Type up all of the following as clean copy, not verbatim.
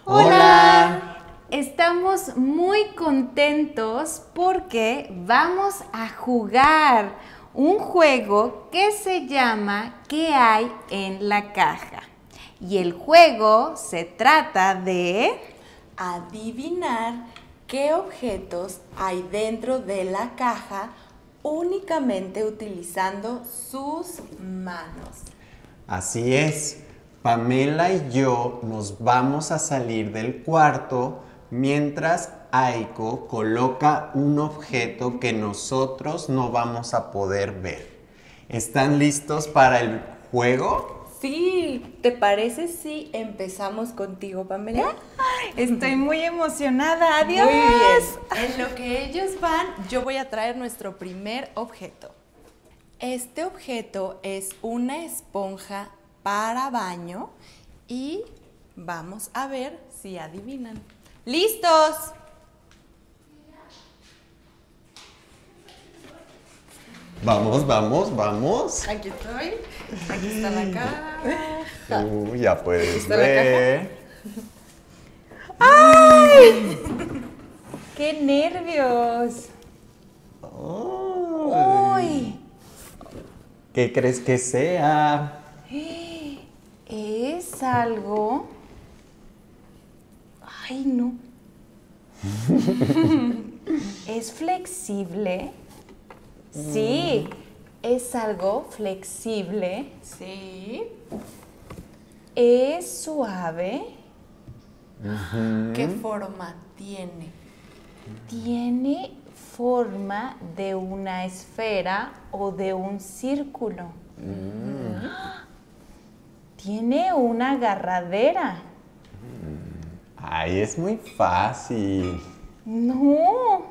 Hola. Estamos muy contentos porque vamos a jugar un juego que se llama ¿Qué hay en la caja? Y el juego se trata de adivinar qué objetos hay dentro de la caja únicamente utilizando sus manos. Así es, Pamela y yo nos vamos a salir del cuarto mientras Aiko coloca un objeto que nosotros no vamos a poder ver. ¿Están listos para el juego? Sí, ¿te parece si empezamos contigo, Pamela? Estoy muy emocionada. ¡Adiós! Muy bien. En lo que ellos van, yo voy a traer nuestro primer objeto. Este objeto es una esponja para baño y vamos a ver si adivinan. ¡Listos! Vamos, vamos, vamos. Aquí estoy. Aquí está la caja. Ya puedes ¿Está ver. ¡Ay! ¡Qué nervios! ¡Ay! ¿Qué crees que sea? Es algo... ¡Ay, no! ¿Es flexible? Sí, es algo flexible. Sí. ¿Es suave? ¿Qué forma tiene? ¿Tiene forma de una esfera o de un círculo? ¿Tiene una agarradera? Ay, es muy fácil. No.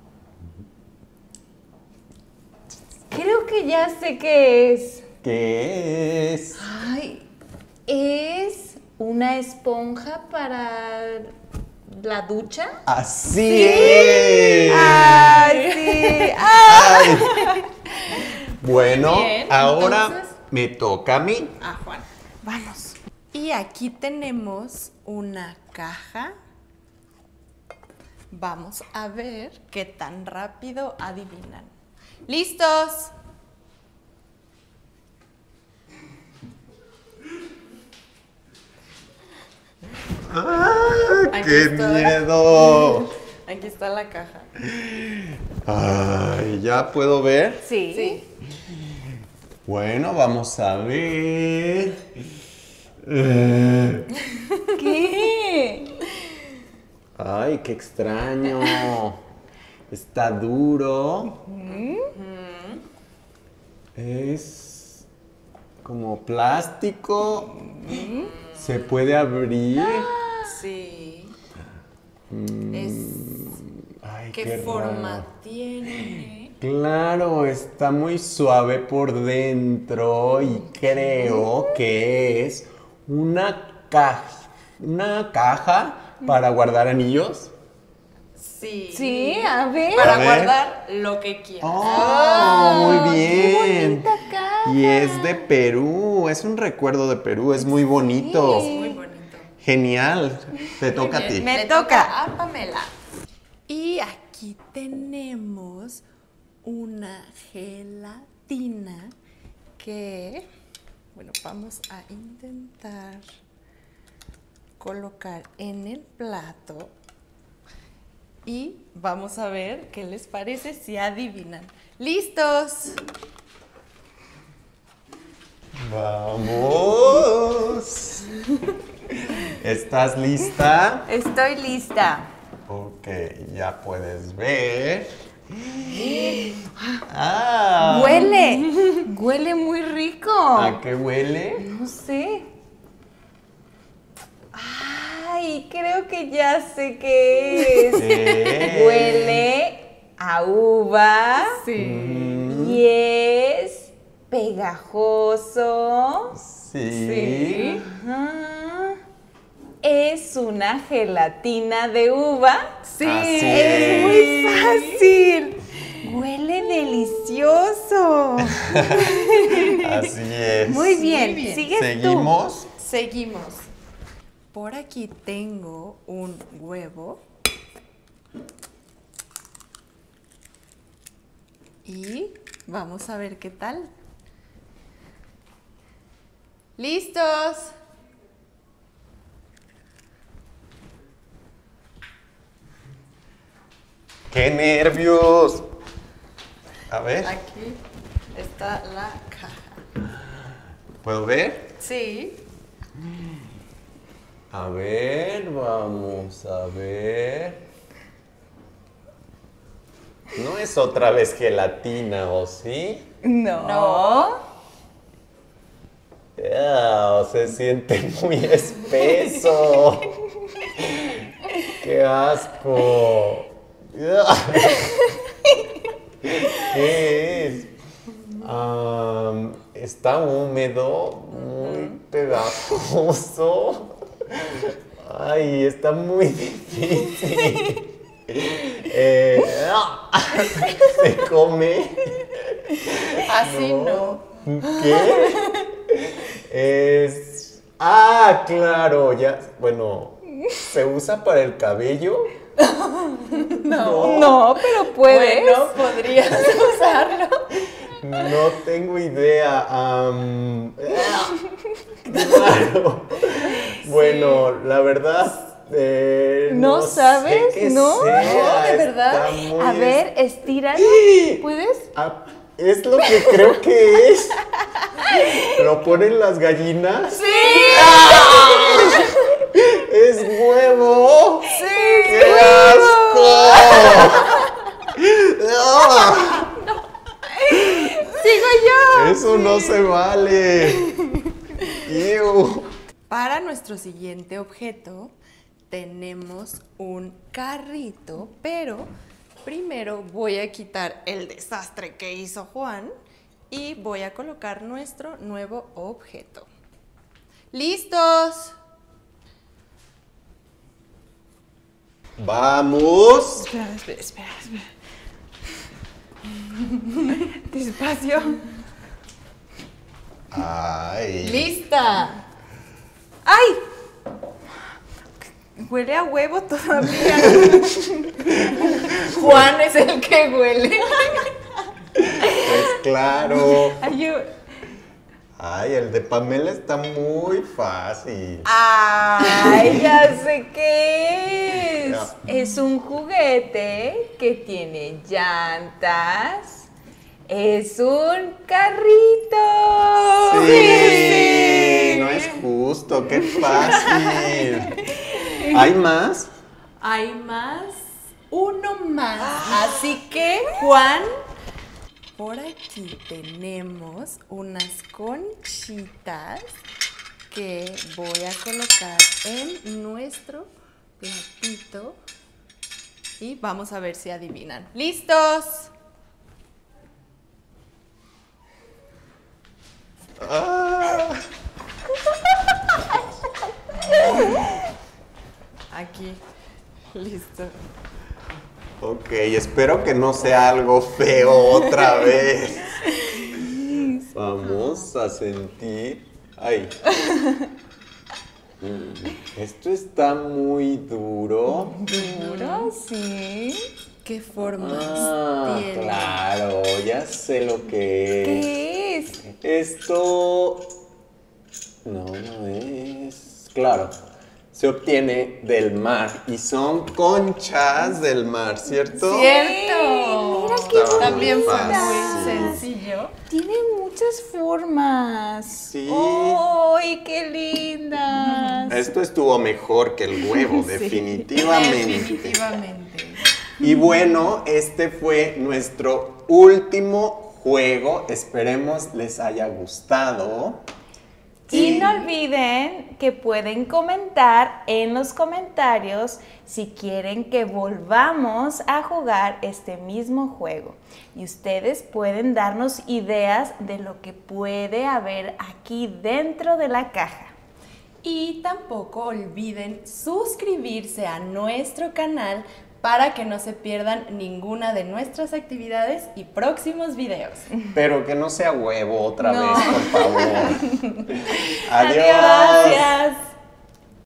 Creo que ya sé qué es. ¿Qué es? Ay, es una esponja para la ducha. ¡Así es! ¡Ay, sí! Ay. Bueno, Bien, ahora entonces... me toca a mí. Juan. Vamos. Y aquí tenemos una caja. Vamos a ver qué tan rápido adivinan. ¿Listos? ¡Ah, Aquí qué está. miedo! Aquí está la caja. Ay, ¿ya puedo ver? Sí. Bueno, vamos a ver. ¿Qué? Ay, qué extraño. Está duro. Es como plástico. Se puede abrir. Sí. Ay, ¿Qué forma raro. tiene? Claro, está muy suave por dentro y creo que es una caja para guardar anillos. Sí. Sí, a ver. Para A ver. guardar lo que quieras. ¡Oh, muy bien! bonita caja. Y es de Perú, es un recuerdo de Perú, es muy bonito. Es muy bonito. Genial, te toca a ti. Me Le toca. a Pamela. Y aquí tenemos una gelatina que, bueno, vamos a intentar colocar en el plato y vamos a ver qué les parece si adivinan. ¿Listos? ¡Vamos! ¿Estás lista? Estoy lista. Ok, ya puedes ver. ¡Ah! Huele muy rico. ¿A qué huele? No sé. Ay, creo que ya sé qué es. Huele a uva. Sí. Y es pegajoso. Sí. Ajá. Es una gelatina de uva. Sí. Así Es muy fácil. Huele delicioso. Así es. Muy bien. Muy bien. ¿Sigues tú? ¿Seguimos? Seguimos. Por aquí tengo un huevo. Y vamos a ver qué tal. ¡Listos! ¡Qué nervios! A ver, Aquí está la caja. ¿puedo ver? Sí. A ver, vamos a ver. No es otra vez gelatina, ¿o sí? No. Se siente muy espeso. ¡Qué asco! ¿Qué es? Está húmedo, muy pegajoso. Ay, está muy difícil. ¿Se come? Así no. ¿Qué? Claro, ya. Bueno, ¿se usa para el cabello? No, pero puedes. Bueno, podrías usarlo. No tengo idea. Claro. Bueno, la verdad. ¿No sé sabes? qué ¿No? sea, No, ¿de verdad? está muy A ver, estíralo. ¿Puedes? es lo que creo que es. ¿Lo ponen las gallinas? ¡Sí! ¡Es huevo! ¡Sí! ¡Qué asco! ¡Sigo yo! Eso no se vale. Iu. Para nuestro siguiente objeto tenemos un carrito, pero primero voy a quitar el desastre que hizo Juan y voy a colocar nuestro nuevo objeto. ¡Listos! Vamos. Espera. Despacio. Ay. ¡Lista! ¡Ay! Huele a huevo todavía. Juan es el que huele. Pues claro. Ay, El de Pamela está muy fácil. ¡ay! Ya sé qué es. Ya. Es un juguete que tiene llantas. Es un carrito. Sí, no es justo, qué fácil. ¿Hay más? Hay más, uno más. Así que, Juan, por aquí tenemos unas conchitas que voy a colocar en nuestro platito y vamos a ver si adivinan. ¿Listos? Aquí, listo. Ok, espero que no sea algo feo otra vez. Vamos a sentir. Ay. Esto está muy duro. ¿Duro? Sí. ¿Qué formas tiene? Claro, ya sé lo que es. ¿Qué es? Esto no es. Claro, se obtiene del mar y son conchas del mar, ¿cierto? ¡Cierto! Mira qué Estaba También fue fácil. muy sencillo. Tiene muchas formas. Sí. ¡Ay, qué lindas! Esto estuvo mejor que el huevo, Sí. definitivamente. Definitivamente. Y bueno, este fue nuestro último juego. Esperemos les haya gustado. Y no olviden que pueden comentar en los comentarios si quieren que volvamos a jugar este mismo juego. Y ustedes pueden darnos ideas de lo que puede haber aquí dentro de la caja. Y tampoco olviden suscribirse a nuestro canal para que no se pierdan ninguna de nuestras actividades y próximos videos. Pero que no sea huevo otra No. vez, por favor. Adiós. Gracias.